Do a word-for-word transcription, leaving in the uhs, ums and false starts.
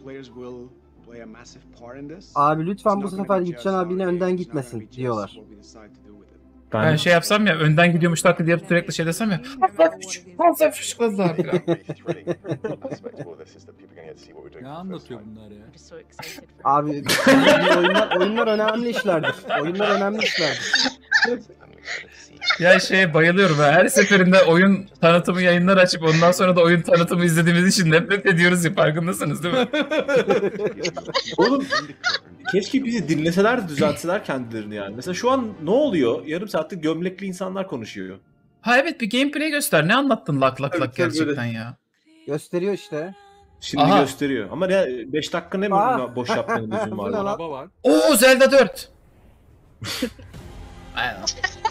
Abi lütfen bu sefer Gitcan abiyle önden gitmesin diyorlar. Ben, ben şey yapsam ya, önden gidiyormuş taklidi yapıp sürekli şey desem ya. Bak küçük fazla fışkızlar falan. Ne anlatıyor bunlar ya? Abi oyunlar, oyunlar önemli işlerdir. Oyunlar önemli işlerdir. Ya şeye bayılıyorum ha. Her seferinde oyun tanıtımı yayınlar açıp ondan sonra da oyun tanıtımı izlediğimiz için nefret ediyoruz ya, farkındasınız değil mi? Oğlum keşke bizi dinleseler, düzeltseler kendilerini yani. Mesela şu an ne oluyor? Yarım saattir gömlekli insanlar konuşuyor. Ha evet, bir gameplay göster. Ne anlattın lak lak lak gerçekten ya. Gösteriyor işte. Şimdi Aha. gösteriyor. Ama ne beş dakika ne mi Aa. boş yapmanın lüzum Bu ne var? lan? Araba var. Oo, Zelda dört. Aynen.